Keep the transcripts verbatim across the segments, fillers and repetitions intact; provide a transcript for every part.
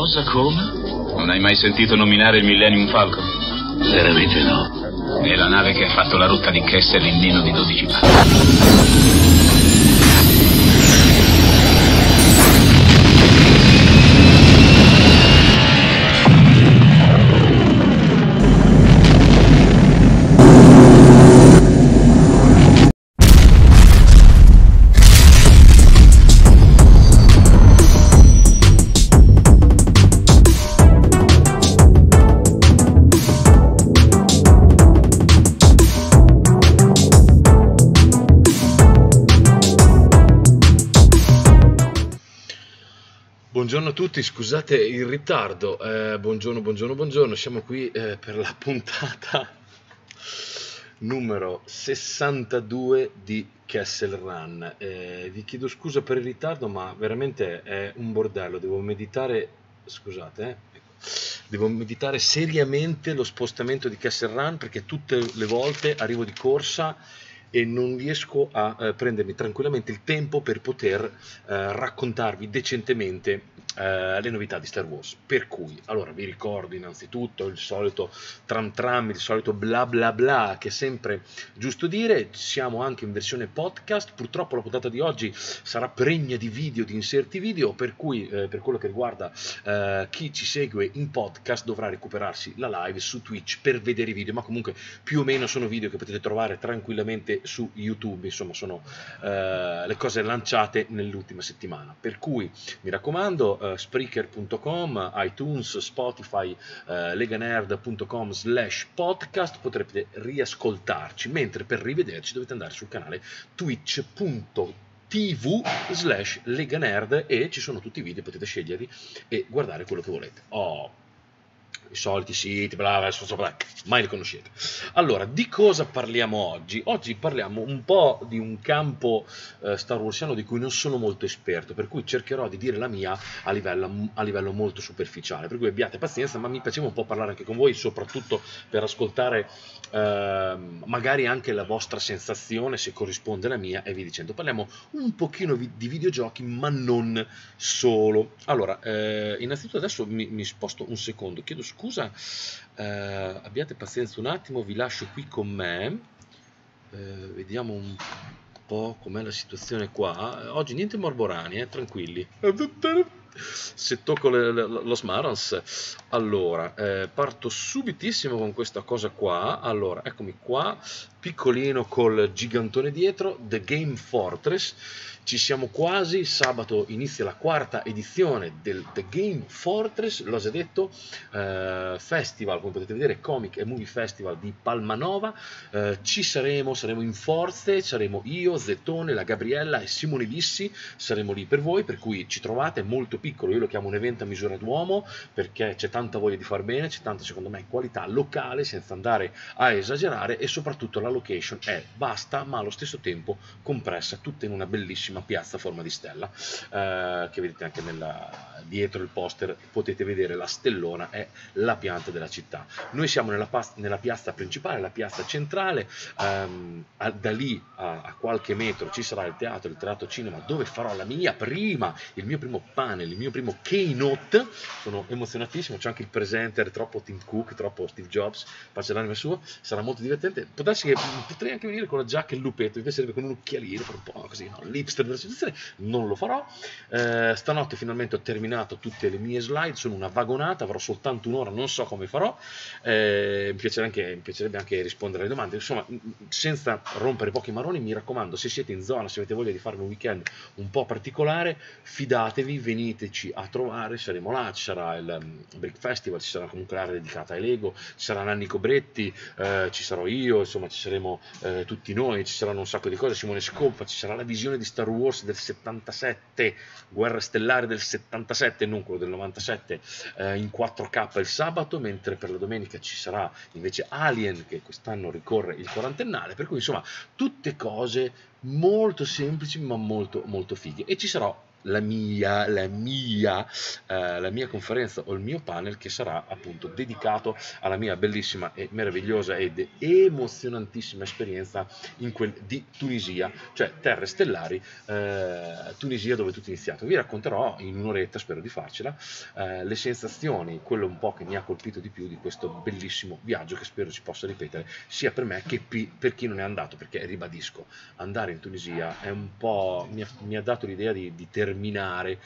Cosa? Come? Non hai mai sentito nominare il Millennium Falcon? Veramente no. È la nave che ha fatto la rotta di Kessel in meno di dodici passi. Buongiorno a tutti, scusate il ritardo, eh, buongiorno, buongiorno, buongiorno, siamo qui eh, per la puntata numero sessantadue di Kessel Run. Eh, vi chiedo scusa per il ritardo, ma veramente è un bordello, devo meditare, scusate, eh, ecco. Devo meditare seriamente lo spostamento di Kessel Run perché tutte le volte arrivo di corsa e non riesco a eh, prendermi tranquillamente il tempo per poter eh, raccontarvi decentemente eh, le novità di Star Wars. Per cui, allora, vi ricordo innanzitutto il solito tram tram, il solito bla bla bla che è sempre giusto dire. Siamo anche in versione podcast, purtroppo la puntata di oggi sarà pregna di video, di inserti video, per cui eh, per quello che riguarda eh, chi ci segue in podcast dovrà recuperarsi la live su Twitch per vedere i video, ma comunque più o meno sono video che potete trovare tranquillamente su YouTube, insomma sono eh, le cose lanciate nell'ultima settimana, per cui mi raccomando eh, Spreaker punto com, iTunes, Spotify, eh, leganerd punto com slash podcast potrete riascoltarci, mentre per rivederci dovete andare sul canale twitch punto tv slash leganerd e ci sono tutti i video, potete sceglierli e guardare quello che volete. Oh, i soliti siti, bla bla, bla, bla, mai li conoscete. Allora, di cosa parliamo oggi? Oggi parliamo un po' di un campo eh, Star Warsiano di cui non sono molto esperto, per cui cercherò di dire la mia a livello, a livello molto superficiale, per cui abbiate pazienza, ma mi piaceva un po' parlare anche con voi, soprattutto per ascoltare eh, magari anche la vostra sensazione, se corrisponde alla mia, e vi dicendo. Parliamo un pochino di videogiochi, ma non solo. Allora, eh, innanzitutto adesso mi, mi sposto un secondo, chiedo scusa. Scusa, eh, abbiate pazienza un attimo, vi lascio qui con me, eh, vediamo un po' com'è la situazione qua. Oggi niente morborani, eh, tranquilli. Se tocco le, le, lo Smarans, allora eh, parto subitissimo con questa cosa qua. Allora, eccomi qua, piccolino col gigantone dietro, The Game Fortress. Ci siamo quasi, sabato inizia la quarta edizione del The Game Fortress, l'ho già detto, eh, festival, come potete vedere, Comic e Movie Festival di Palmanova. Eh, ci saremo, saremo in forze, saremo io, Zettone, la Gabriella e Simone Vissi, saremo lì per voi, per cui ci trovate, è molto piccolo, io lo chiamo un evento a misura d'uomo perché c'è tanta voglia di far bene, c'è tanta secondo me qualità locale senza andare a esagerare e soprattutto la location è vasta ma allo stesso tempo compressa, tutta in una bellissima piazza a forma di stella, eh, che vedete anche nella, dietro il poster, potete vedere la stellona, è la pianta della città. Noi siamo nella, nella piazza principale, la piazza centrale, ehm, a, da lì a, a qualche metro ci sarà il teatro, il teatro cinema, dove farò la mia prima, il mio primo panel, il mio primo keynote. Sono emozionatissimo, c'è anche il presenter, troppo Tim Cook, troppo Steve Jobs, pace l'anima sua, sarà molto divertente. Può darsi che potrei anche venire con la giacca e il lupetto, mi piacerebbe con un occhialino, per un po' così, no? L'hipster della situazione, non lo farò. Eh, stanotte finalmente ho terminato tutte le mie slide, sono una vagonata, avrò soltanto un'ora, non so come farò. Eh, mi, piacerebbe anche, mi piacerebbe anche rispondere alle domande, insomma, senza rompere pochi maroni, mi raccomando, se siete in zona, se avete voglia di fare un weekend un po' particolare, fidatevi, veniteci a trovare, saremo là, ci sarà il um, Brick Festival, ci sarà comunque l'area dedicata ai Lego, ci sarà Nanni Cobretti, eh, ci sarò io, insomma ci saremo eh, tutti noi, ci saranno un sacco di cose, Simone Scoppa, ci sarà la visione di Star Wars del settantasette, Guerra Stellare del settantasette, non quello del novantasette, eh, in quattro K il sabato, mentre per la domenica ci sarà invece Alien, che quest'anno ricorre il quarantennale, per cui insomma tutte cose molto semplici ma molto molto fighe, e ci sarò la mia, la mia, eh, la mia conferenza o il mio panel, che sarà appunto dedicato alla mia bellissima e meravigliosa ed emozionantissima esperienza in quel di Tunisia, cioè terre stellari, eh, Tunisia, dove tutto è iniziato. Vi racconterò in un'oretta, spero di farcela, eh, le sensazioni, quello un po' che mi ha colpito di più di questo bellissimo viaggio, che spero si possa ripetere sia per me che per chi non è andato, perché ribadisco, andare in Tunisia è un po', mi ha, mi ha dato l'idea di, di terminare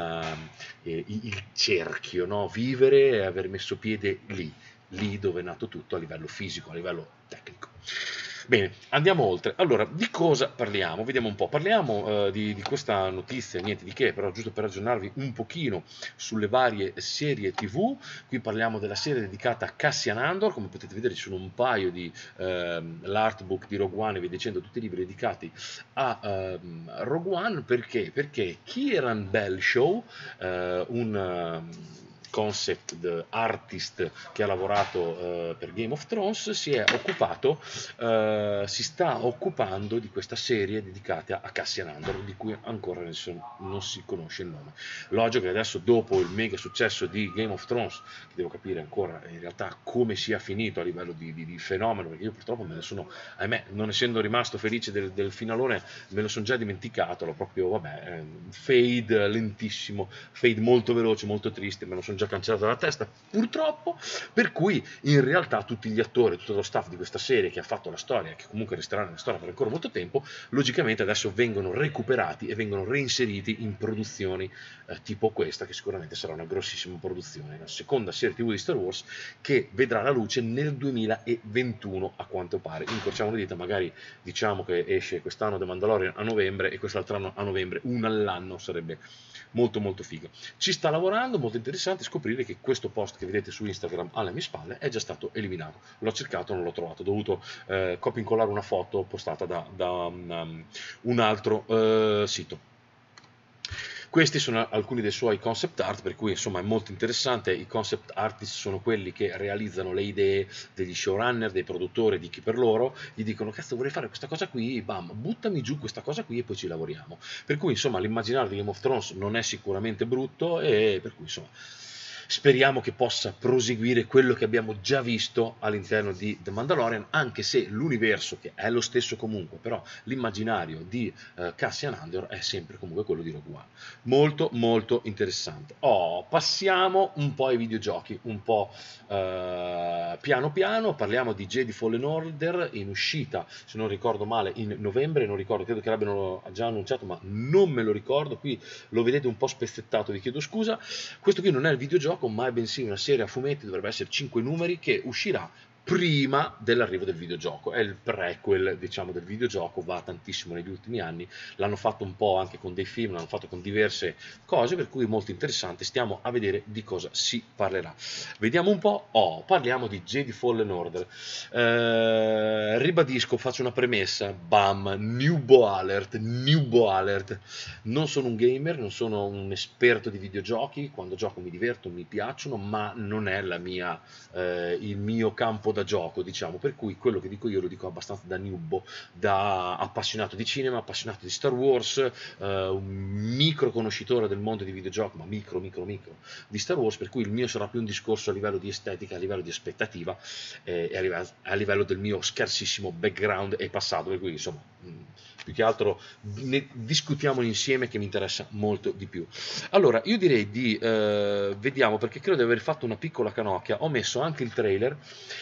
eh, il cerchio, no? Vivere e aver messo piede lì, lì dove è nato tutto a livello fisico, a livello tecnico. Bene, andiamo oltre. Allora, di cosa parliamo? Vediamo un po'. Parliamo eh, di, di questa notizia, niente di che, però giusto per aggiornarvi un pochino sulle varie serie tivù. Qui parliamo della serie dedicata a Cassian Andor. Come potete vedere ci sono un paio di eh, l'artbook di Rogue One e via dicendo, tutti i libri dedicati a eh, Rogue One. Perché? Perché Kieran Belshaw, eh, un... Uh, concept artist che ha lavorato uh, per Game of Thrones, si è occupato, uh, si sta occupando di questa serie dedicata a Cassian Andor, di cui ancora nessuno, non si conosce il nome. Logico che adesso, dopo il mega successo di Game of Thrones, che devo capire ancora in realtà come sia finito a livello di, di, di fenomeno, perché io purtroppo me ne sono, ahimè, non essendo rimasto felice del, del finalone, me lo sono già dimenticato, l'ho proprio, vabbè, eh, fade lentissimo, fade molto veloce, molto triste, me lo sono già cancellato dalla testa, purtroppo, per cui in realtà tutti gli attori, tutto lo staff di questa serie che ha fatto la storia, che comunque resterà nella storia per ancora molto tempo, logicamente adesso vengono recuperati e vengono reinseriti in produzioni eh, tipo questa, che sicuramente sarà una grossissima produzione, la seconda serie tivù di Star Wars, che vedrà la luce nel duemilaventuno a quanto pare. Incrociamo le dita, magari diciamo che esce quest'anno The Mandalorian a novembre e quest'altro anno a novembre, una all'anno, sarebbe molto molto figo. Ci sta lavorando, molto interessante scoprire che questo post che vedete su Instagram alle mie spalle è già stato eliminato. L'ho cercato, non l'ho trovato, ho dovuto eh, copia e incollare una foto postata da, da um, un altro eh, sito. Questi sono alcuni dei suoi concept art, per cui insomma è molto interessante. I concept artist sono quelli che realizzano le idee degli showrunner, dei produttori, di chi per loro, gli dicono cazzo vorrei fare questa cosa qui, bam, buttami giù questa cosa qui e poi ci lavoriamo. Per cui insomma l'immaginario di Game of Thrones non è sicuramente brutto, e per cui insomma speriamo che possa proseguire quello che abbiamo già visto all'interno di The Mandalorian, anche se l'universo, che è lo stesso comunque, però l'immaginario di uh, Cassian Andor è sempre comunque quello di Rogue One. Molto molto interessante. Oh, passiamo un po' ai videogiochi, un po' uh, piano piano, parliamo di Jedi Fallen Order, in uscita, se non ricordo male, in novembre, non ricordo, credo che l'abbiano già annunciato, ma non me lo ricordo, qui lo vedete un po' spezzettato, vi chiedo scusa. Questo qui non è il videogioco, ma è bensì una serie a fumetti, dovrebbe essere cinque numeri, che uscirà prima dell'arrivo del videogioco. È il prequel, diciamo, del videogioco, va tantissimo negli ultimi anni, l'hanno fatto un po' anche con dei film, l'hanno fatto con diverse cose, per cui molto interessante. Stiamo a vedere di cosa si parlerà. Vediamo un po'. Oh, parliamo di Jedi Fallen Order. Eh, ribadisco, faccio una premessa, bam, Newbo alert, Newbo alert. Non sono un gamer, non sono un esperto di videogiochi, quando gioco mi diverto, mi piacciono, ma non è la mia, eh, il mio campo da gioco, diciamo, per cui quello che dico io lo dico abbastanza da newbo, da appassionato di cinema, appassionato di Star Wars, eh, un micro conoscitore del mondo di videogiochi, ma micro micro micro di Star Wars, per cui il mio sarà più un discorso a livello di estetica, a livello di aspettativa eh, e a livello, a livello del mio scarsissimo background e passato, per cui insomma mh, più che altro ne discutiamo insieme, che mi interessa molto di più. Allora io direi di eh, vediamo, perché credo di aver fatto una piccola canocchia, ho messo anche il trailer.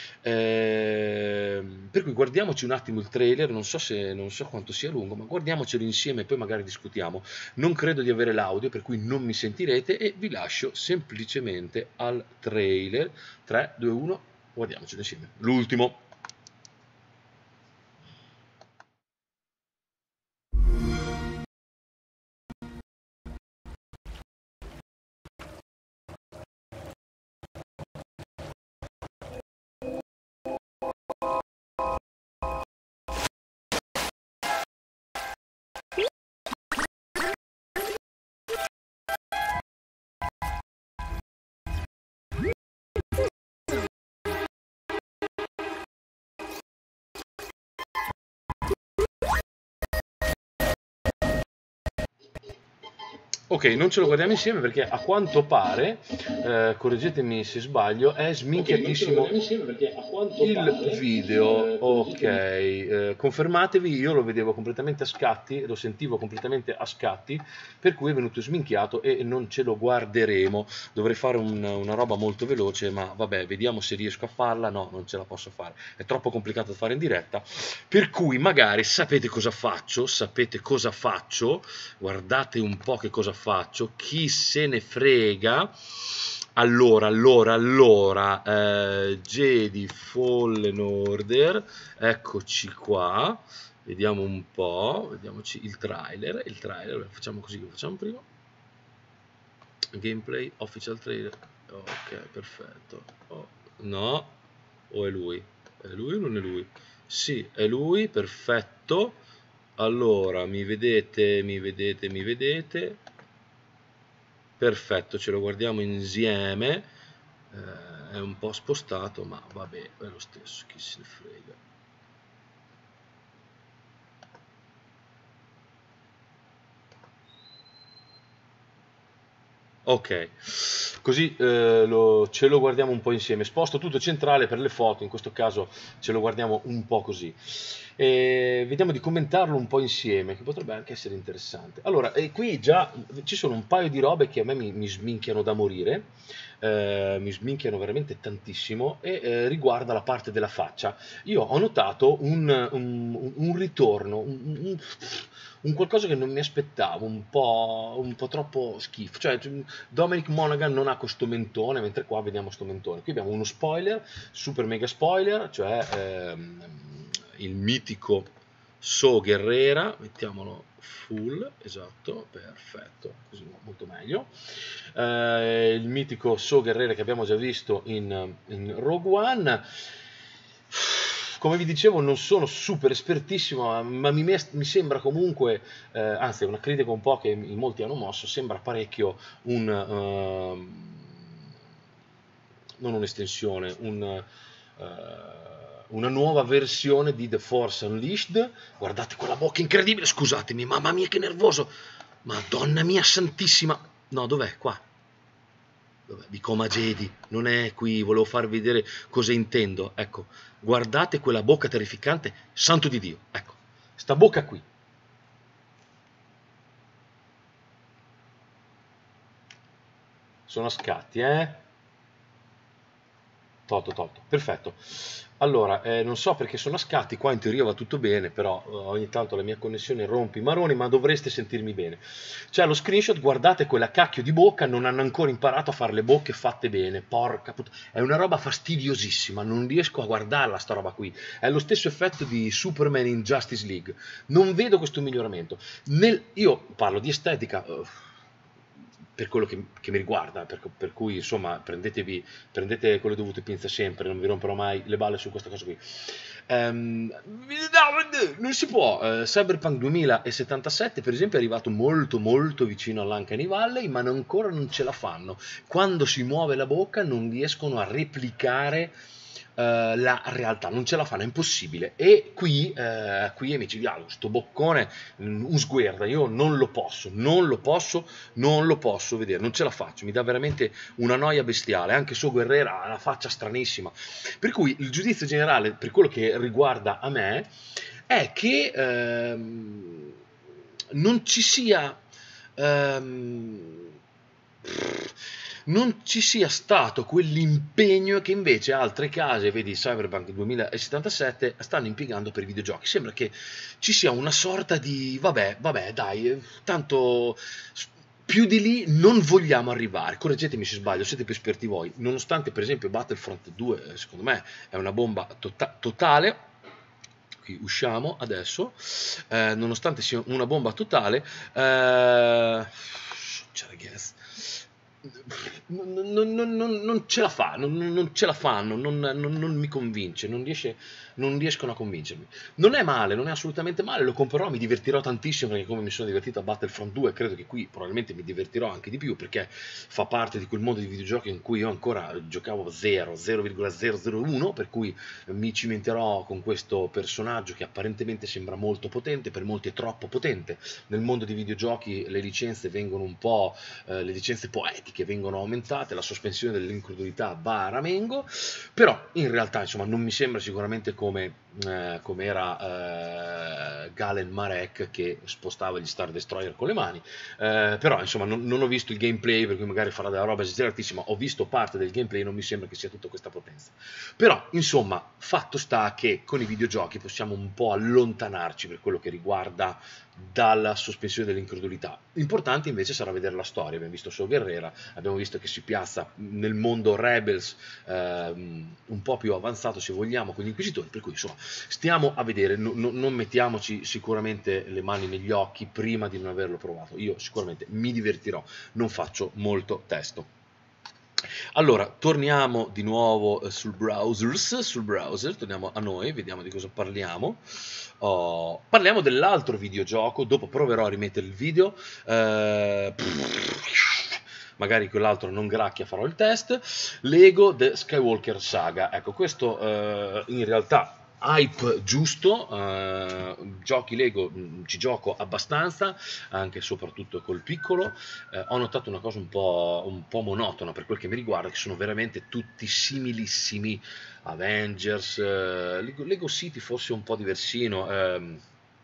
Eh, per cui guardiamoci un attimo il trailer, non so, se, non so quanto sia lungo, ma guardiamocelo insieme e poi magari discutiamo. Non credo di avere l'audio, per cui non mi sentirete, e vi lascio semplicemente al trailer. tre, due, uno, guardiamocelo insieme. L'ultimo. Ok, non ce lo guardiamo insieme perché a quanto pare, eh, correggetemi se sbaglio, è sminchiatissimo il video. Ok, eh, confermatevi, io lo vedevo completamente a scatti, lo sentivo completamente a scatti, per cui è venuto sminchiato e non ce lo guarderemo. Dovrei fare un, una roba molto veloce, ma vabbè, vediamo se riesco a farla. No, non ce la posso fare, è troppo complicato da fare in diretta, per cui magari sapete cosa faccio, sapete cosa faccio, guardate un po' che cosa faccio, chi se ne frega. Allora, allora, allora, eh, Jedi Fallen Order, eccoci qua, vediamo un po', vediamoci il trailer, il trailer, facciamo così, lo facciamo prima, gameplay, official trailer, ok, perfetto, oh, no, o è lui, è lui o non è lui? Sì, è lui, perfetto, allora, mi vedete, mi vedete, mi vedete, perfetto, ce lo guardiamo insieme, eh, è un po' spostato, ma vabbè, è lo stesso, chi se ne frega. Ok, così eh, lo, ce lo guardiamo un po' insieme. Sposto tutto centrale per le foto, in questo caso ce lo guardiamo un po' così. E vediamo di commentarlo un po' insieme, che potrebbe anche essere interessante. Allora, e qui già ci sono un paio di robe che a me mi, mi sminchiano da morire, eh, mi sminchiano veramente tantissimo, e eh, riguarda la parte della faccia. Io ho notato un, un, un ritorno, un, un, un qualcosa che non mi aspettavo, un po', un po' troppo schifo. Cioè, Dominic Monaghan non ha questo mentone, mentre qua vediamo sto mentone. Qui abbiamo uno spoiler, super mega spoiler, cioè ehm, il mitico So Guerrera, mettiamolo full, esatto, perfetto, così molto meglio. Eh, il mitico So Guerrera che abbiamo già visto in, in Rogue One. Come vi dicevo, non sono super espertissimo, ma mi, mi sembra comunque, eh, anzi è una critica un po' che in molti hanno mosso, sembra parecchio un, uh, non un'estensione, un, uh, una nuova versione di The Force Unleashed. Guardate quella bocca incredibile, scusatemi, mamma mia che nervoso, madonna mia santissima, no dov'è qua? Di Coma Jedi, non è qui, volevo farvi vedere cosa intendo, ecco, guardate quella bocca terrificante, santo di Dio, ecco, sta bocca qui. Sono a scatti, eh? Tolto, tolto, perfetto. Allora, eh, non so perché sono a scatti, qua in teoria va tutto bene, però eh, ogni tanto la mia connessione rompe i maroni, ma dovreste sentirmi bene. C'è lo screenshot, guardate quella cacchio di bocca, non hanno ancora imparato a fare le bocche fatte bene, porca puttana, è una roba fastidiosissima, non riesco a guardarla sta roba qui. È lo stesso effetto di Superman in Justice League, non vedo questo miglioramento. Nel, io parlo di estetica, uh, per quello che, che mi riguarda, per, per cui insomma prendetevi, prendete quello dovuto pinza sempre, non vi romperò mai le balle su questa cosa qui. Um, no, non si può, uh, Cyberpunk duemilasettantasette per esempio è arrivato molto molto vicino all'Uncanny Valley, ma non, ancora non ce la fanno. Quando si muove la bocca non riescono a replicare Uh, la realtà, non ce la fanno, è impossibile. E qui, uh, qui è micidiale, sto boccone, un sguarda, io non lo posso, non lo posso, non lo posso vedere, non ce la faccio, mi dà veramente una noia bestiale. Anche So Guerrera ha una faccia stranissima, per cui il giudizio generale per quello che riguarda a me è che ehm, non ci sia ehm, non ci sia stato quell'impegno che invece altre case, vedi Cyberpunk duemilasettantasette, stanno impiegando per i videogiochi. Sembra che ci sia una sorta di vabbè, vabbè, dai, tanto più di lì non vogliamo arrivare. Correggetemi se sbaglio, siete più esperti voi. Nonostante per esempio Battlefront due, secondo me, è una bomba to totale. Qui usciamo adesso, eh, nonostante sia una bomba totale, eh, non, non- non- non- non ce la fa, non, non ce la fanno, non, non- non mi convince, non, riesce, non riescono a convincermi. Non è male, non è assolutamente male, lo comprerò, mi divertirò tantissimo perché come mi sono divertito a Battlefront due, credo che qui probabilmente mi divertirò anche di più perché fa parte di quel mondo di videogiochi in cui io ancora giocavo zero, zero virgola zero zero uno, per cui mi cimenterò con questo personaggio che apparentemente sembra molto potente, per molti è troppo potente. Nel mondo dei videogiochi le licenze vengono un po', eh, le licenze poetiche vengono aumentate, la sospensione dell'incredulità va a ramengo, però in realtà insomma non mi sembra sicuramente come, eh, come era eh, Galen Marek che spostava gli Star Destroyer con le mani, eh, però insomma non, non ho visto il gameplay, per cui magari farà della roba esageratissima, ho visto parte del gameplay, non mi sembra che sia tutta questa potenza. Però insomma fatto sta che con i videogiochi possiamo un po' allontanarci per quello che riguarda dalla sospensione dell'incredulità. Importante invece sarà vedere la storia. Abbiamo visto Saw Gerrera, abbiamo visto che si piazza nel mondo Rebels ehm, un po' più avanzato se vogliamo con gli Inquisitori, per cui insomma stiamo a vedere, no, no, non mettiamoci sicuramente le mani negli occhi prima di non averlo provato. Io sicuramente mi divertirò, non faccio molto testo. Allora, torniamo di nuovo eh, sul browsers, sul browser, torniamo a noi, vediamo di cosa parliamo. Oh, parliamo dell'altro videogioco, dopo proverò a rimettere il video, eh, magari quell'altro non gracchia, farò il test. Lego The Skywalker Saga, ecco questo eh, in realtà hype giusto, eh, giochi Lego mh, ci gioco abbastanza, anche e soprattutto col piccolo. Eh, ho notato una cosa un po', un po' monotona per quel che mi riguarda, che sono veramente tutti similissimi. Avengers, eh, Lego, Lego City forse un po' diversino, ehm,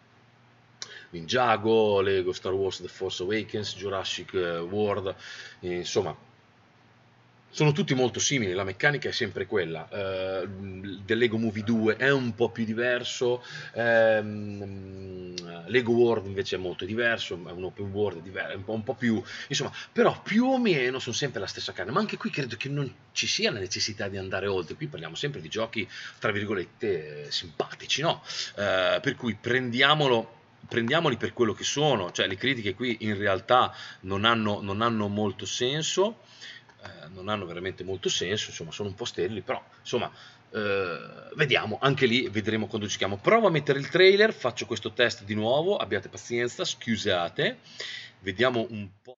Ninjago, Lego Star Wars The Force Awakens, Jurassic eh, World, eh, insomma sono tutti molto simili, la meccanica è sempre quella. Eh, del Lego Movie due è un po' più diverso, ehm, Lego World invece è molto diverso, è un open world diver- è un po', un po' più, insomma, però più o meno sono sempre la stessa carne, ma anche qui credo che non ci sia la necessità di andare oltre, qui parliamo sempre di giochi, tra virgolette, simpatici, no? Eh, per cui prendiamolo prendiamoli per quello che sono, cioè le critiche qui in realtà non hanno, non hanno molto senso, eh, non hanno veramente molto senso, insomma sono un po' sterili, però insomma eh, vediamo, anche lì vedremo quando giochiamo. Provo a mettere il trailer, faccio questo test di nuovo, abbiate pazienza, scusate, vediamo un po'.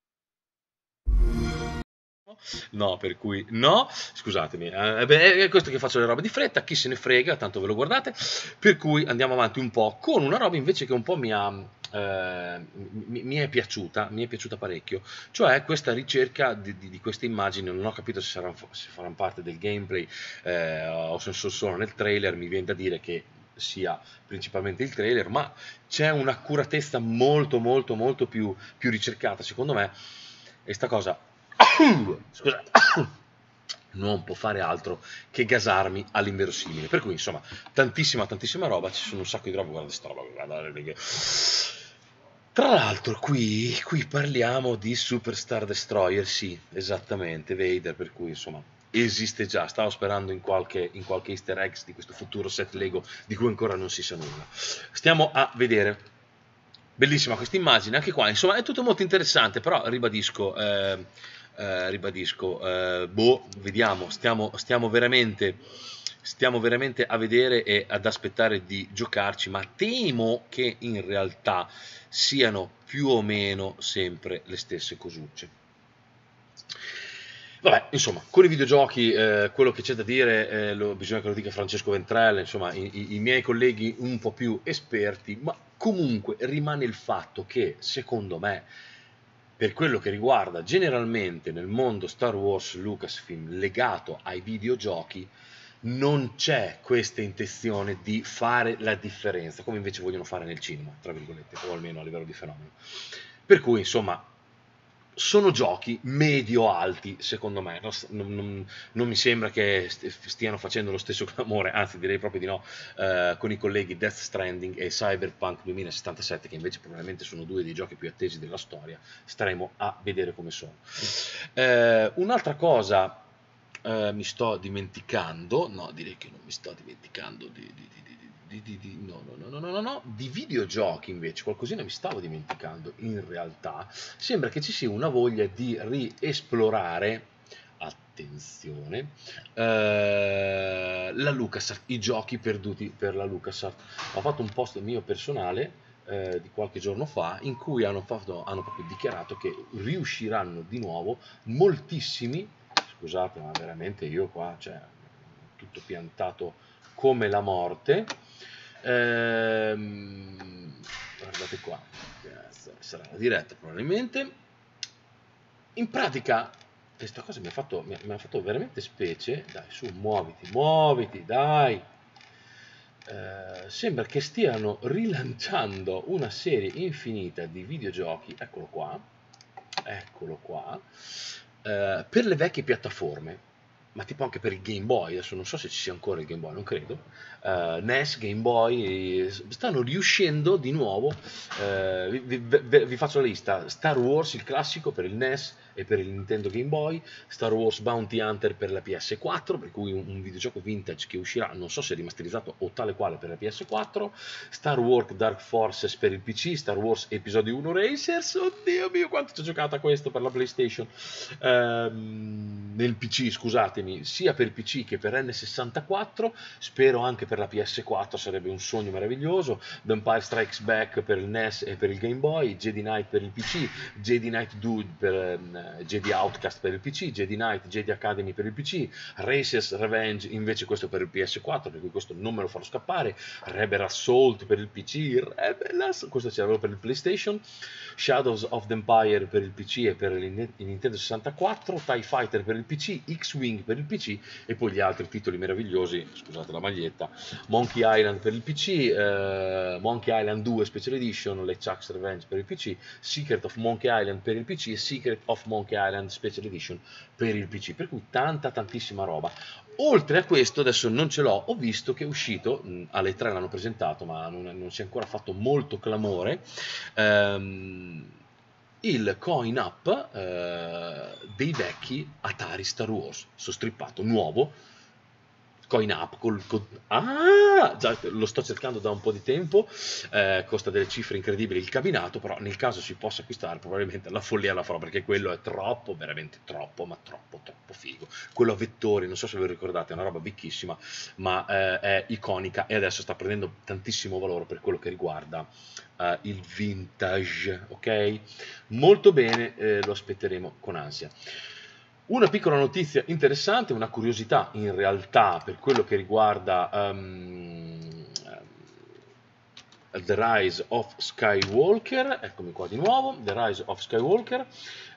No, per cui no, scusatemi, eh, beh, è questo che faccio le robe di fretta, chi se ne frega, tanto ve lo guardate, per cui andiamo avanti un po' con una roba invece che un po' mi ha, eh, mi, mi è piaciuta, mi è piaciuta parecchio, cioè questa ricerca di, di, di queste immagini, non ho capito se, saranno, se faranno parte del gameplay eh, o se sono solo nel trailer, mi viene da dire che sia principalmente il trailer, ma c'è un'accuratezza molto molto molto più, più ricercata, secondo me, e sta cosa scusate, non può fare altro che gasarmi all'inverosimile. Per cui, insomma, tantissima, tantissima roba, ci sono un sacco di roba, guarda sta roba, guarda, tra l'altro qui, qui parliamo di Super Star Destroyer, sì, esattamente, Vader, per cui, insomma, esiste già, stavo sperando in qualche, in qualche easter eggs di questo futuro set Lego di cui ancora non si sa nulla. Stiamo a vedere. Bellissima questa immagine, anche qua, insomma, è tutto molto interessante, però ribadisco, eh, eh, ribadisco, eh, boh, vediamo, stiamo, stiamo veramente, stiamo veramente a vedere e ad aspettare di giocarci, ma temo che in realtà siano più o meno sempre le stesse cosucce. Vabbè, insomma, con i videogiochi eh, quello che c'è da dire, eh, lo, bisogna che lo dica Francesco Ventrella, insomma, i, i, i miei colleghi un po' più esperti, ma comunque rimane il fatto che, secondo me, per quello che riguarda generalmente nel mondo Star Wars Lucasfilm legato ai videogiochi, non c'è questa intenzione di fare la differenza, come invece vogliono fare nel cinema, tra virgolette, o almeno a livello di fenomeno. Per cui, insomma, sono giochi medio-alti, secondo me, non, non, non mi sembra che stiano facendo lo stesso clamore, anzi direi proprio di no, eh, con i colleghi Death Stranding e Cyberpunk duemilasettantasette, che invece probabilmente sono due dei giochi più attesi della storia, staremo a vedere come sono. Eh, un'altra cosa eh, mi sto dimenticando, no direi che non mi sto dimenticando di, di, di di, di, di, no, no, no, no, no, no, di videogiochi invece, qualcosina mi stavo dimenticando in realtà. Sembra che ci sia una voglia di riesplorare, attenzione, eh, la LucasArts, i giochi perduti per la LucasArts. Ho fatto un post mio personale eh, di qualche giorno fa in cui hanno, fatto, hanno proprio dichiarato che riusciranno di nuovo moltissimi, scusate ma veramente io qua, cioè, tutto piantato come la morte, ehm, guardate qua, sarà la diretta probabilmente, in pratica questa cosa mi ha fatto, mi ha, mi ha fatto veramente specie, dai su muoviti, muoviti, dai, eh, sembra che stiano rilanciando una serie infinita di videogiochi, eccolo qua, eccolo qua, eh, per le vecchie piattaforme, ma tipo anche per il Game Boy, adesso non so se ci sia ancora il Game Boy, non credo, uh, N E S, Game Boy, stanno riuscendo di nuovo, uh, vi, vi, vi faccio la lista, Star Wars il classico per il N E S e per il Nintendo Game Boy, Star Wars Bounty Hunter per la P S quattro, per cui un, un videogioco vintage che uscirà, non so se è rimasterizzato o tale quale per la P S quattro, Star Wars Dark Forces per il P C, Star Wars Episodio uno Racers, oddio mio quanto ci ho giocato a questo per la PlayStation, uh, nel P C scusatemi, sia per P C che per N sessantaquattro, spero anche per la P S quattro, sarebbe un sogno meraviglioso, The Empire Strikes Back per il N E S e per il Game Boy, Jedi Knight per il P C, Jedi Knight Dude per um, Jedi Outcast per il P C, Jedi Knight, Jedi Academy per il P C, Racers Revenge invece questo per il P S quattro, per cui questo non me lo farò scappare, Rebel Assault per il P C, Rebel Assault, questo ce l'avevo per il PlayStation, Shadows of the Empire per il P C e per il Nintendo sessantaquattro, TIE Fighter per il P C, X-Wing per il P C e poi gli altri titoli meravigliosi, scusate la maglietta, Monkey Island per il P C, eh, Monkey Island due Special Edition, LeChuck's Revenge per il P C, Secret of Monkey Island per il P C e Secret of Monkey Island Special Edition per il P C, per cui tanta tantissima roba. Oltre a questo, adesso non ce l'ho, ho visto che è uscito, mh, alle tre l'hanno presentato ma non, non si è ancora fatto molto clamore, ehm, il coin up eh, dei vecchi Atari Star Wars, sostrippato, nuovo, coin up, col, col, ah, già lo sto cercando da un po' di tempo, eh, costa delle cifre incredibili il cabinato, però nel caso si possa acquistare probabilmente la follia la farò, perché quello è troppo, veramente troppo, ma troppo, troppo figo. Quello a vettori, non so se ve lo ricordate, è una roba vecchissima, ma eh, è iconica e adesso sta prendendo tantissimo valore per quello che riguarda eh, il vintage, ok? Molto bene, eh, lo aspetteremo con ansia. Una piccola notizia interessante, una curiosità in realtà per quello che riguarda um, The Rise of Skywalker, eccomi qua di nuovo, The Rise of Skywalker,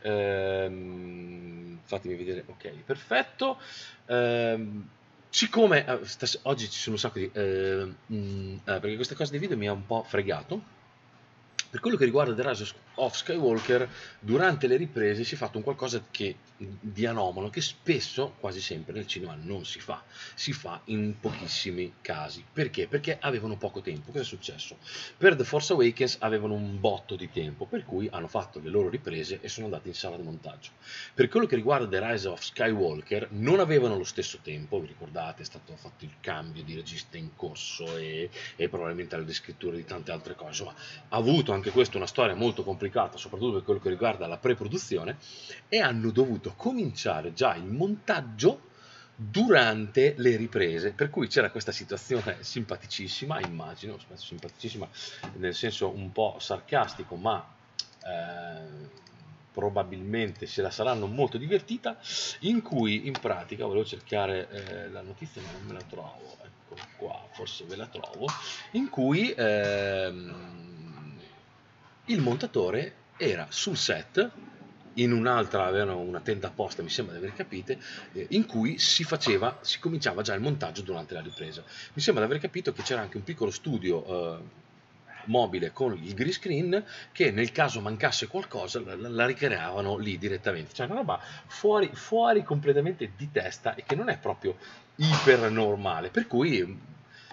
ehm, fatemi vedere, ok, perfetto, ehm, siccome eh, oggi ci sono un sacco di, eh, mh, eh, perché questa cosa di video mi ha un po' fregato. Per quello che riguarda The Rise of Skywalker, durante le riprese si è fatto un qualcosa che, di anomalo, che spesso, quasi sempre, nel cinema non si fa. Si fa in pochissimi casi. Perché? Perché avevano poco tempo. Cosa è successo? Per The Force Awakens avevano un botto di tempo, per cui hanno fatto le loro riprese e sono andati in sala di montaggio. Per quello che riguarda The Rise of Skywalker, non avevano lo stesso tempo, vi ricordate, è stato fatto il cambio di regista in corso e, e probabilmente la riscrittura di tante altre cose, ma ha avuto anche questo una storia molto complicata, soprattutto per quello che riguarda la pre-produzione, e hanno dovuto cominciare già il montaggio durante le riprese, per cui c'era questa situazione simpaticissima, immagino, simpaticissima nel senso un po' sarcastico, ma eh, probabilmente se la saranno molto divertita, in cui in pratica, volevo cercare eh, la notizia ma non me la trovo, ecco qua, forse ve la trovo, in cui ehm, il montatore era sul set, in un'altra avevano una tenda apposta, mi sembra di aver capito, eh, in cui si faceva, si cominciava già il montaggio durante la ripresa. Mi sembra di aver capito che c'era anche un piccolo studio eh, mobile con il green screen che nel caso mancasse qualcosa la, la ricreavano lì direttamente. Cioè una roba fuori, fuori completamente di testa e che non è proprio iper normale, per cui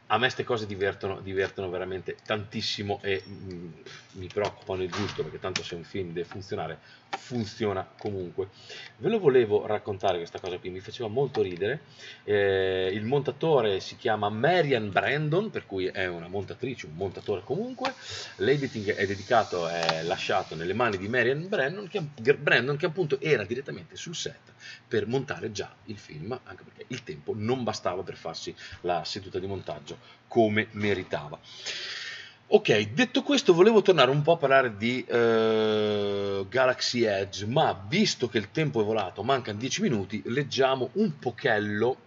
a me queste cose divertono, divertono veramente tantissimo e mm, mi preoccupano il giusto, perché tanto se un film deve funzionare, funziona comunque. Ve lo volevo raccontare questa cosa qui, mi faceva molto ridere. Eh, il montatore si chiama Marian Brandon, per cui è una montatrice, un montatore comunque. L'editing è dedicato, è lasciato nelle mani di Marian Brandon che, Brandon, che appunto era direttamente sul set per montare già il film, anche perché il tempo non bastava per farsi la seduta di montaggio come meritava. Ok, detto questo, volevo tornare un po' a parlare di uh, Galaxy Edge, ma visto che il tempo è volato, mancano dieci minuti, leggiamo un pochello,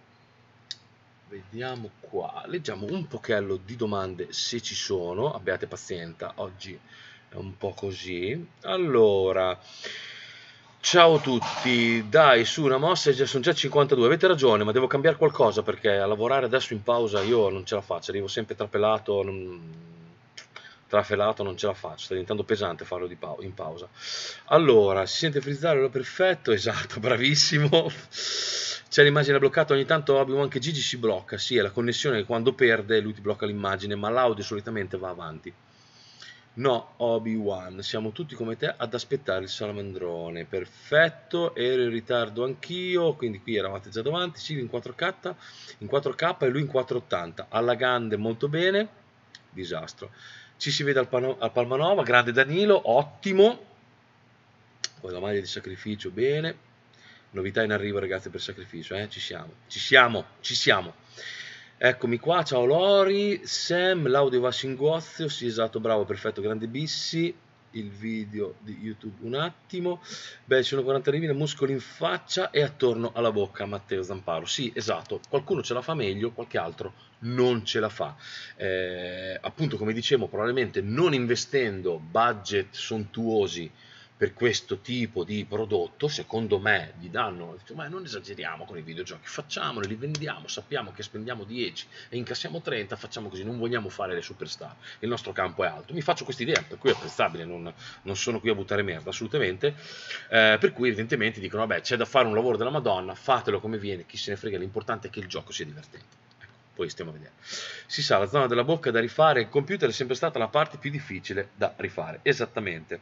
vediamo qua, leggiamo un pochello di domande se ci sono, abbiate pazienza, oggi è un po' così. Allora, ciao a tutti, dai su una mossa, sono già cinquantadue, avete ragione, ma devo cambiare qualcosa perché a lavorare adesso in pausa io non ce la faccio, arrivo sempre trapelato, non... trafelato, non ce la faccio, sta diventando pesante farlo di pau in pausa. Allora, si sente frizzare, allora perfetto, esatto, bravissimo. C'è l'immagine bloccata, ogni tanto Obi-Wan che Gigi si blocca, sì, è la connessione che quando perde lui ti blocca l'immagine, ma l'audio solitamente va avanti. No, Obi-Wan, siamo tutti come te ad aspettare il salamandrone. Perfetto, ero in ritardo anch'io, quindi qui eravate già davanti, sì, in quattro K, in quattro K e lui in quattrocentottanta. Alla grande, molto bene, disastro. Ci si vede al, Pano al Palmanova, grande Danilo, ottimo. Poi la maglia di sacrificio, bene. Novità in arrivo ragazzi per sacrificio, eh? Ci siamo, ci siamo, ci siamo. Eccomi qua, ciao Lori, Sam, l'audio va singozio, sì esatto, bravo, perfetto, grande Bissi, il video di YouTube un attimo, beh ci sono quarantamila muscoli in faccia e attorno alla bocca, Matteo Zamparo, sì esatto, qualcuno ce la fa meglio, qualche altro non ce la fa, eh, appunto come dicevo, probabilmente non investendo budget sontuosi per questo tipo di prodotto, secondo me gli danno, ma non esageriamo con i videogiochi, facciamoli, li vendiamo, sappiamo che spendiamo dieci e incassiamo trenta, facciamo così, non vogliamo fare le superstar, il nostro campo è alto, mi faccio questa idea, per cui è apprezzabile, non, non sono qui a buttare merda, assolutamente, eh, per cui evidentemente dicono, vabbè, c'è da fare un lavoro della Madonna, fatelo come viene, chi se ne frega, l'importante è che il gioco sia divertente. Ecco, poi stiamo a vedere. Si sa, la zona della bocca da rifare, il computer è sempre stata la parte più difficile da rifare, esattamente.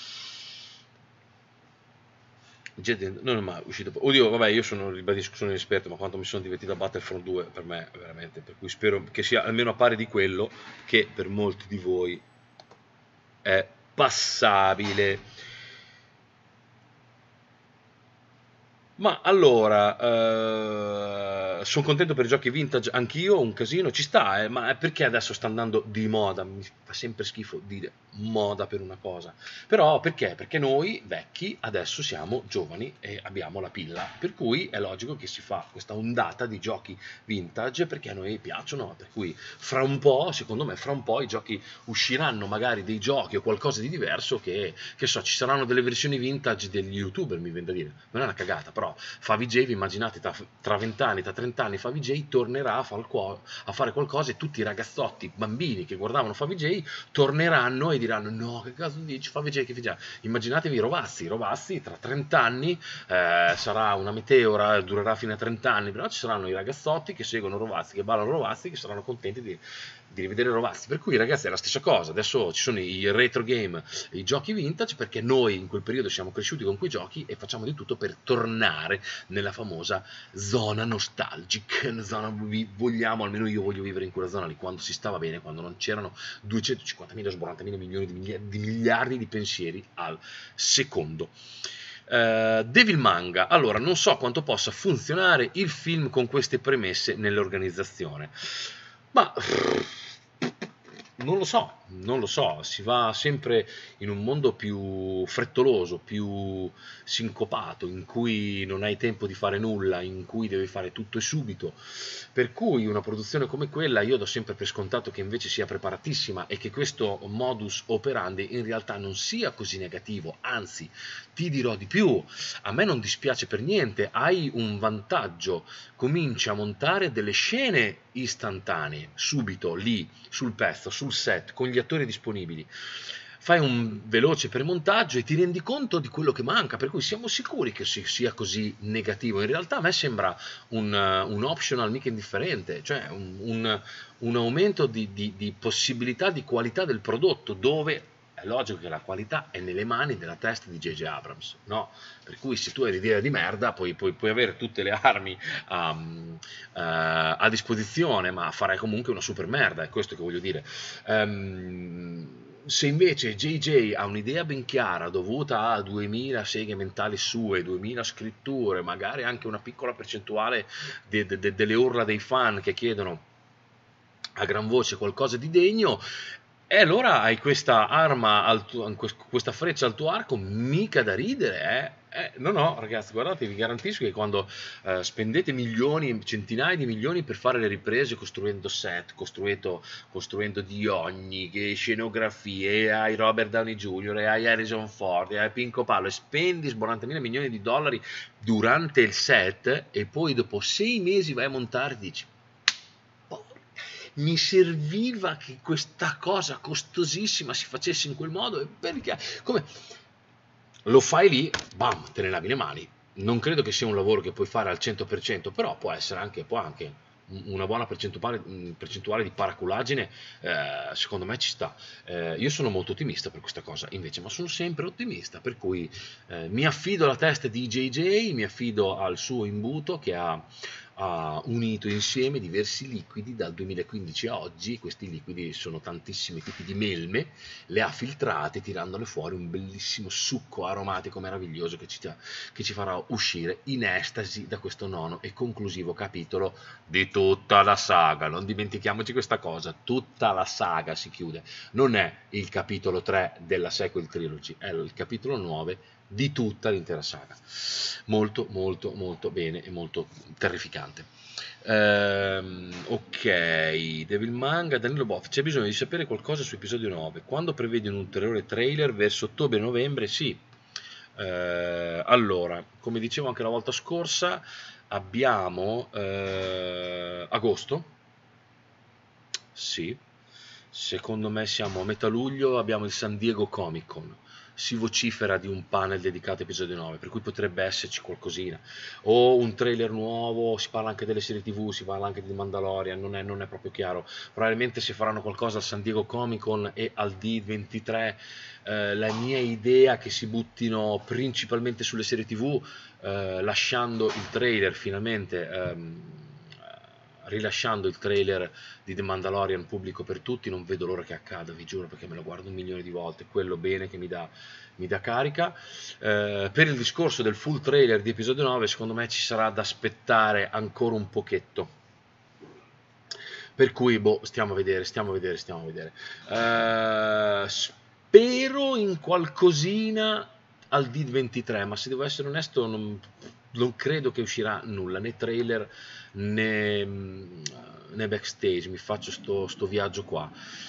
Non è mai uscito. Oddio, vabbè, io sono, ribadisco, sono inesperto, ma quanto mi sono divertito a Battlefront due per me, veramente. Per cui spero che sia almeno a pari di quello che per molti di voi è passabile. Ma allora, eh, sono contento per i giochi vintage, anch'io, un casino, ci sta, eh, ma perché adesso sta andando di moda? Mi fa sempre schifo dire moda per una cosa. Però perché? Perché noi vecchi adesso siamo giovani e abbiamo la pilla, per cui è logico che si fa questa ondata di giochi vintage perché a noi piacciono, per cui fra un po', secondo me, fra un po' i giochi usciranno magari dei giochi o qualcosa di diverso che, che so, ci saranno delle versioni vintage degli youtuber, mi viene da dire, non è una cagata, però Favij, vi immaginate tra vent'anni, tra trenta anni Favij tornerà a, far a fare qualcosa e tutti i ragazzotti, bambini che guardavano Favij torneranno e diranno no, che caso dici Favij, che figia. Immaginatevi Rovazzi, Rovazzi tra trenta anni eh, sarà una meteora, durerà fino a trenta anni, però ci saranno i ragazzotti che seguono Rovazzi, che ballano Rovazzi, che saranno contenti di, di rivedere Rovazzi, per cui ragazzi è la stessa cosa, adesso ci sono i retro game, i giochi vintage, perché noi in quel periodo siamo cresciuti con quei giochi e facciamo di tutto per tornare nella famosa zona nostalgic, zona, vogliamo, almeno io voglio vivere in quella zona lì, quando si stava bene, quando non c'erano duecentocinquantamila, sborrantamila milioni di, miliardi, di miliardi di pensieri al secondo. Uh, Devil Manga, allora non so quanto possa funzionare il film con queste premesse nell'organizzazione, ma non lo so, non lo so, si va sempre in un mondo più frettoloso, più sincopato, in cui non hai tempo di fare nulla, in cui devi fare tutto e subito, per cui una produzione come quella io do sempre per scontato che invece sia preparatissima e che questo modus operandi in realtà non sia così negativo, anzi ti dirò di più, a me non dispiace per niente, hai un vantaggio, cominci a montare delle scene istantanee, subito, lì, sul pezzo, sul set, con gli attori disponibili. fai un veloce premontaggio e ti rendi conto di quello che manca, per cui siamo sicuri che si, sia così negativo. In realtà a me sembra un, uh, un optional mica indifferente, cioè un, un, un aumento di, di, di possibilità di qualità del prodotto, dove è logico che la qualità è nelle mani della testa di J J Abrams, no? Per cui se tu hai l'idea di merda puoi, puoi, puoi avere tutte le armi um, uh, a disposizione, ma farai comunque una super merda, è questo che voglio dire. Um, se invece J J ha un'idea ben chiara, dovuta a duemila seghe mentali sue, duemila scritture, magari anche una piccola percentuale de, de, de, delle urla dei fan che chiedono a gran voce qualcosa di degno, e allora hai questa arma, al tuo, questa freccia al tuo arco, mica da ridere, eh? Eh, no, no, ragazzi, guardate, vi garantisco che quando eh, spendete milioni, centinaia di milioni per fare le riprese, costruendo set, costruendo, costruendo di ogni, che scenografie, hai Robert Downey junior, e hai Harrison Ford, e hai Pinco Pallo, e spendi sborantamila milioni di dollari durante il set, e poi dopo sei mesi vai a montare e dici: mi serviva che questa cosa costosissima si facesse in quel modo, perché come lo fai lì, bam, te ne lavi le mani. Non credo che sia un lavoro che puoi fare al cento per cento, però può essere anche, può anche una buona percentuale, percentuale di paraculaggine, eh, secondo me ci sta. Eh, io sono molto ottimista per questa cosa, invece, ma sono sempre ottimista, per cui eh, mi affido alla testa di J J, mi affido al suo imbuto che ha ha unito insieme diversi liquidi dal duemilaquindici a oggi. Questi liquidi sono tantissimi tipi di melme, le ha filtrate tirandole fuori un bellissimo succo aromatico meraviglioso che ci, che ci farà uscire in estasi da questo nono e conclusivo capitolo di tutta la saga. Non dimentichiamoci questa cosa, tutta la saga si chiude, non è il capitolo tre della sequel trilogy, è il capitolo nove di tutta l'intera saga. Molto molto molto bene e molto terrificante. Ehm, ok, Devil Manga, Danilo Boff, c'è bisogno di sapere qualcosa su episodio nove, quando prevedi un ulteriore trailer verso ottobre-novembre? Sì, eh, allora, come dicevo anche la volta scorsa, abbiamo eh, agosto, sì, secondo me siamo a metà luglio, abbiamo il San Diego Comic Con, si vocifera di un panel dedicato a episodio nove, per cui potrebbe esserci qualcosina, o un trailer nuovo, si parla anche delle serie tv, si parla anche di Mandalorian, non è, non è proprio chiaro. Probabilmente se faranno qualcosa al San Diego Comic Con e al D ventitré, eh, la mia idea è che si buttino principalmente sulle serie tv, eh, lasciando il trailer finalmente, ehm, rilasciando il trailer di The Mandalorian pubblico per tutti. Non vedo l'ora che accada, vi giuro, perché me lo guardo un milione di volte, quello bene che mi dà, mi dà carica. Eh, per il discorso del full trailer di episodio nove, secondo me ci sarà da aspettare ancora un pochetto, per cui boh, stiamo a vedere, stiamo a vedere, stiamo a vedere. Eh, spero in qualcosina al D ventitré, ma se devo essere onesto non, non credo che uscirà nulla, né trailer né, né backstage. Mi faccio sto, sto viaggio qua.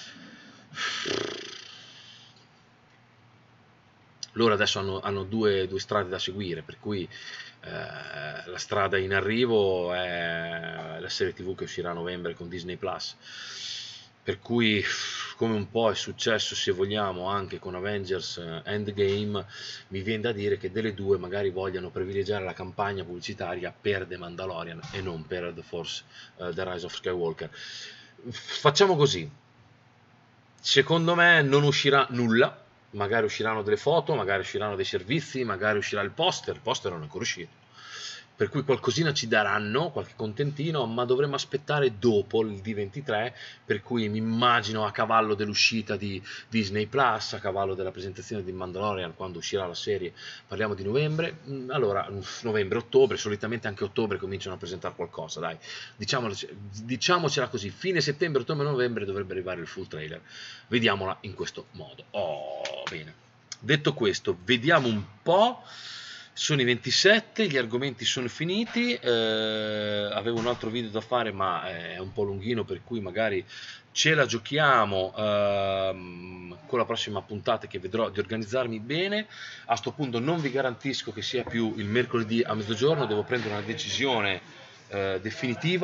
Loro adesso hanno, hanno due, due strade da seguire, per cui eh, la strada in arrivo è la serie tv che uscirà a novembre con Disney Plus, per cui, come un po' è successo, se vogliamo, anche con Avengers Endgame, mi viene da dire che delle due magari vogliano privilegiare la campagna pubblicitaria per The Mandalorian e non per The Force, uh, The Rise of Skywalker. Facciamo così, secondo me non uscirà nulla, magari usciranno delle foto, magari usciranno dei servizi, magari uscirà il poster, il poster non è ancora uscito, per cui qualcosina ci daranno, qualche contentino, ma dovremo aspettare dopo il D ventitré, per cui mi immagino a cavallo dell'uscita di Disney Plus, a cavallo della presentazione di Mandalorian, quando uscirà la serie, parliamo di novembre, allora novembre, ottobre, solitamente anche ottobre cominciano a presentare qualcosa, dai, diciamocela così, fine settembre, ottobre, novembre dovrebbe arrivare il full trailer, vediamola in questo modo. Oh, bene, detto questo, vediamo un po'. Sono i ventisette, gli argomenti sono finiti, eh, avevo un altro video da fare ma è un po' lunghino, per cui magari ce la giochiamo ehm, con la prossima puntata, che vedrò di organizzarmi bene. A sto punto non vi garantisco che sia più il mercoledì a mezzogiorno, devo prendere una decisione eh, definitiva,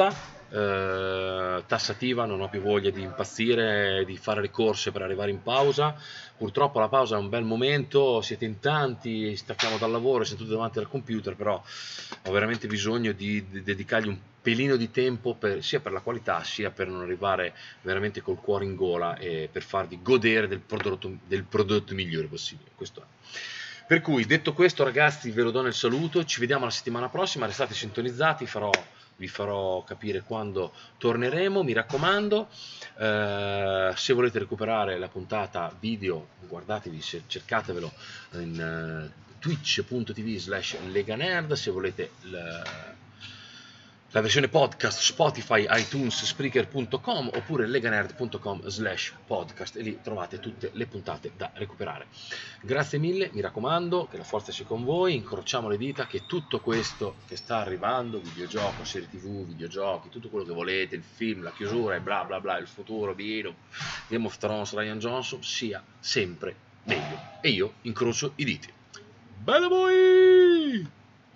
eh, tassativa, non ho più voglia di impazzire, di fare le corse per arrivare in pausa. Purtroppo la pausa è un bel momento, siete in tanti, stacchiamo dal lavoro, siamo tutti davanti al computer, però ho veramente bisogno di, di dedicargli un pelino di tempo per, sia per la qualità sia per non arrivare veramente col cuore in gola e per farvi godere del prodotto, del prodotto migliore possibile. Questo è. Per cui, detto questo, ragazzi, ve lo do nel saluto, ci vediamo la settimana prossima, restate sintonizzati, farò, vi farò capire quando torneremo, mi raccomando. Eh, se volete recuperare la puntata video, guardatevi, cercatevelo in uh, twitch punto tv slash leganerd, se volete la, la versione podcast Spotify, iTunes, Spreaker punto com oppure leganerd punto com slash podcast, e lì trovate tutte le puntate da recuperare. Grazie mille, mi raccomando, che la forza sia con voi, incrociamo le dita che tutto questo che sta arrivando, videogioco, serie tv, videogiochi, tutto quello che volete, il film, la chiusura e bla bla bla, il futuro, Vino, Game of Thrones, Ryan Johnson, sia sempre meglio. E io incrocio i diti. Bella voi!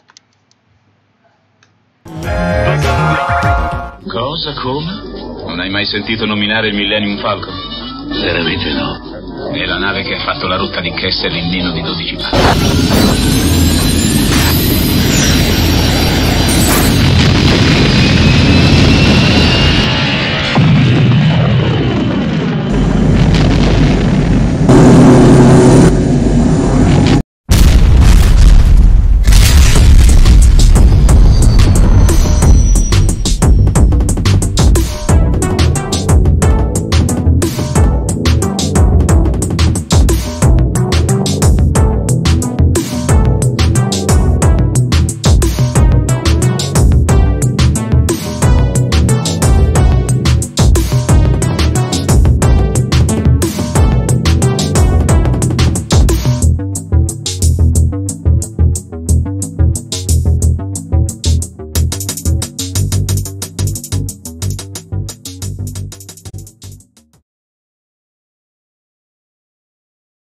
Cosa? Come? Non hai mai sentito nominare il Millennium Falcon? Veramente no. È la nave che ha fatto la rotta di Kessel in meno di dodici passi.